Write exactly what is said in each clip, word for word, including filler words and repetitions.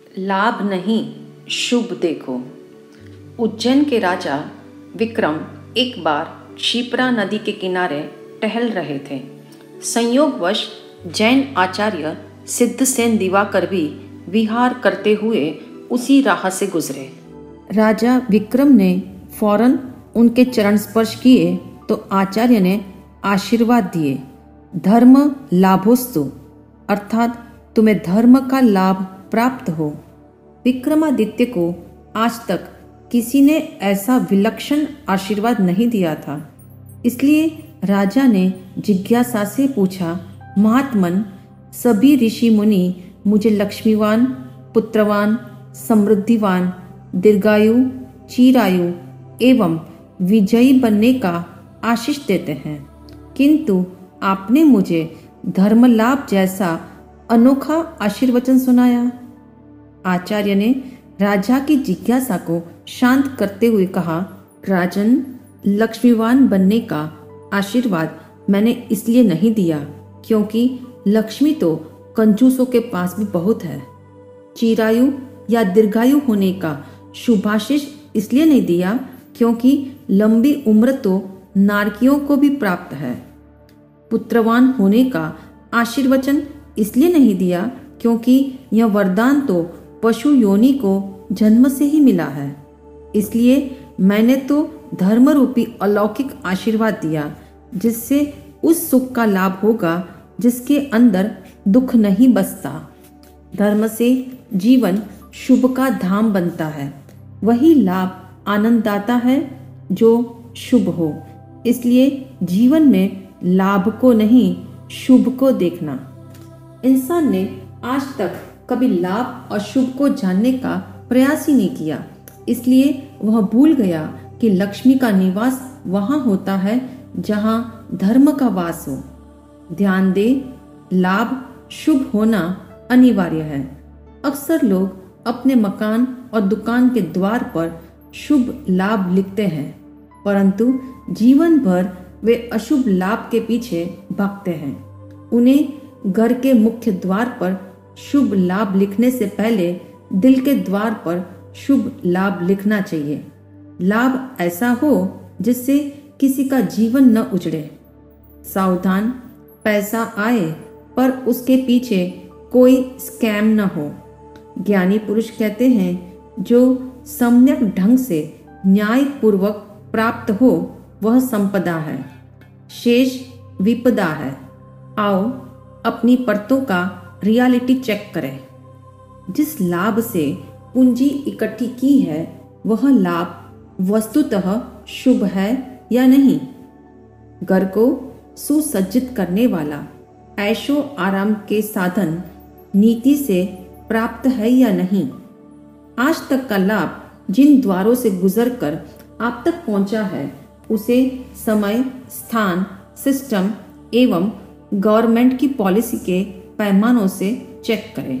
लाभ नहीं, शुभ देखो। उज्जैन के राजा विक्रम एक बार क्षिप्रा नदी के किनारे टहल रहे थे। संयोगवश जैन आचार्य सिद्धसेन दिवाकर भी विहार करते हुए उसी राह से गुजरे। राजा विक्रम ने फौरन उनके चरण स्पर्श किए तो आचार्य ने आशीर्वाद दिए, धर्म लाभोस्तु, अर्थात तुम्हें धर्म का लाभ प्राप्त हो। विक्रमादित्य को आज तक किसी ने ऐसा विलक्षण आशीर्वाद नहीं दिया था। इसलिए राजा ने जिज्ञासा से पूछा, महात्मन, सभी ऋषि मुनि मुझे लक्ष्मीवान, पुत्रवान, समृद्धिवान, दीर्घायु, चिरायु एवं विजयी बनने का आशीष देते हैं, किंतु आपने मुझे धर्म लाभ जैसा अनोखा आशीर्वचन सुनाया। आचार्य ने राजा की जिज्ञासा को शांत करते हुए कहा, राजन, लक्ष्मीवान बनने का आशीर्वाद मैंने इसलिए नहीं दिया क्योंकि लक्ष्मी तो कंजूसों के पास भी बहुत है। चिरायु या दीर्घायु होने का शुभाशीष इसलिए नहीं दिया क्योंकि लंबी उम्र तो नारकियों को भी प्राप्त है। पुत्रवान होने का आशीर्वचन इसलिए नहीं दिया क्योंकि यह वरदान तो पशु योनि को जन्म से ही मिला है। इसलिए मैंने तो धर्म रूपी अलौकिक आशीर्वाद दिया जिससे उस सुख का लाभ होगा जिसके अंदर दुख नहीं बसता। धर्म से जीवन शुभ का धाम बनता है, वही लाभ आनंददाता है जो शुभ हो। इसलिए जीवन में लाभ को नहीं, शुभ को देखना। इंसान ने आज तक कभी लाभ और शुभ को जानने का प्रयास ही नहीं किया, इसलिए वह भूल गया कि लक्ष्मी का निवास वहां होता है जहां धर्म का वास हो। ध्यान दे, लाभ शुभ होना अनिवार्य है। अक्सर लोग अपने मकान और दुकान के द्वार पर शुभ लाभ लिखते हैं, परंतु जीवन भर वे अशुभ लाभ के पीछे भागते हैं। उन्हें घर के मुख्य द्वार पर शुभ लाभ लिखने से पहले दिल के द्वार पर शुभ लाभ लिखना चाहिए। लाभ ऐसा हो जिससे किसी का जीवन न उजड़े। सावधान, पैसा आए पर उसके पीछे कोई स्कैम न हो। ज्ञानी पुरुष कहते हैं, जो सम्यक ढंग से न्याय पूर्वक प्राप्त हो वह संपदा है, शेष विपदा है। आओ अपनी परतों का रियलिटी चेक करें। जिस लाभ से पूंजी इकट्ठी की है वह लाभ वस्तुतः शुभ है या नहीं। घर को सुसज्जित करने वाला ऐशो आराम के साधन नीति से प्राप्त है या नहीं। आज तक का लाभ जिन द्वारों से गुजरकर आप तक पहुंचा है उसे समय, स्थान, सिस्टम एवं गवर्नमेंट की पॉलिसी के पैमानों से चेक करें।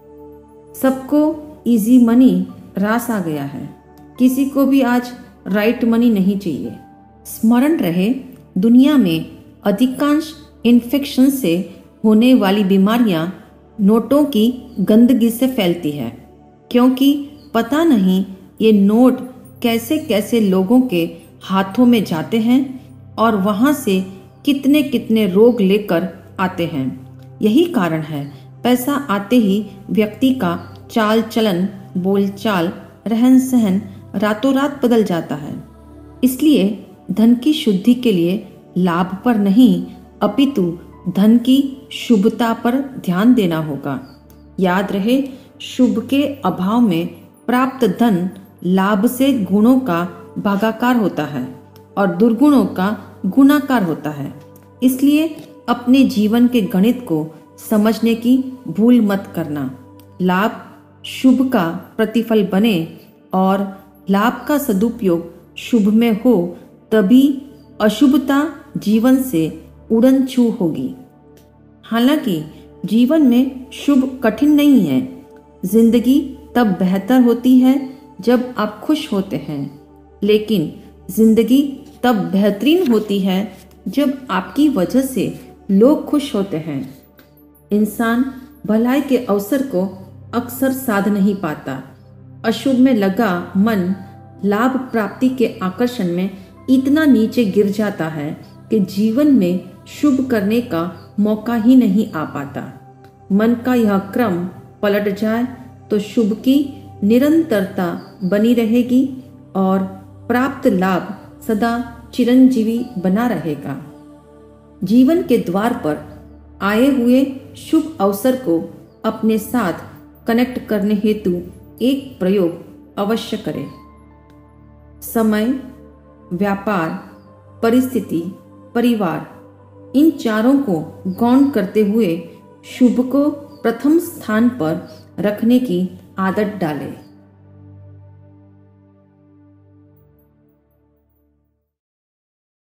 सबको इजी मनी रास आ गया है, किसी को भी आज राइट मनी नहीं चाहिए। स्मरण रहे, दुनिया में अधिकांश इन्फेक्शन से होने वाली बीमारियां नोटों की गंदगी से फैलती है, क्योंकि पता नहीं ये नोट कैसे कैसे लोगों के हाथों में जाते हैं और वहां से कितने कितने रोग लेकर आते हैं। यही कारण है पैसा आते ही व्यक्ति का चाल चलन, बोलचाल, रहन सहन रातों रात बदल जाता है। इसलिए धन की शुद्धि के लिए लाभ पर नहीं अपितु धन की शुभता पर ध्यान देना होगा। याद रहे, शुभ के अभाव में प्राप्त धन लाभ से गुणों का भागाकार होता है और दुर्गुणों का गुणाकार होता है। इसलिए अपने जीवन के गणित को समझने की भूल मत करना। लाभ शुभ का प्रतिफल बने और लाभ का सदुपयोग शुभ में हो तभी अशुभता जीवन से उड़न छू होगी। हालांकि जीवन में शुभ कठिन नहीं है। जिंदगी तब बेहतर होती है जब आप खुश होते हैं, लेकिन जिंदगी तब बेहतरीन होती है जब आपकी वजह से लोग खुश होते हैं। इंसान भलाई के अवसर को अक्सर साध नहीं पाता। अशुभ में लगा मन लाभ प्राप्ति के आकर्षण में इतना नीचे गिर जाता है कि जीवन में शुभ करने का मौका ही नहीं आ पाता। मन का यह क्रम पलट जाए तो शुभ की निरंतरता बनी रहेगी और प्राप्त लाभ सदा चिरंजीवी बना रहेगा। जीवन के द्वार पर आए हुए शुभ अवसर को अपने साथ कनेक्ट करने हेतु एक प्रयोग अवश्य करें। समय, व्यापार, परिस्थिति, परिवार, इन चारों को गौण करते हुए शुभ को प्रथम स्थान पर रखने की आदत डालें।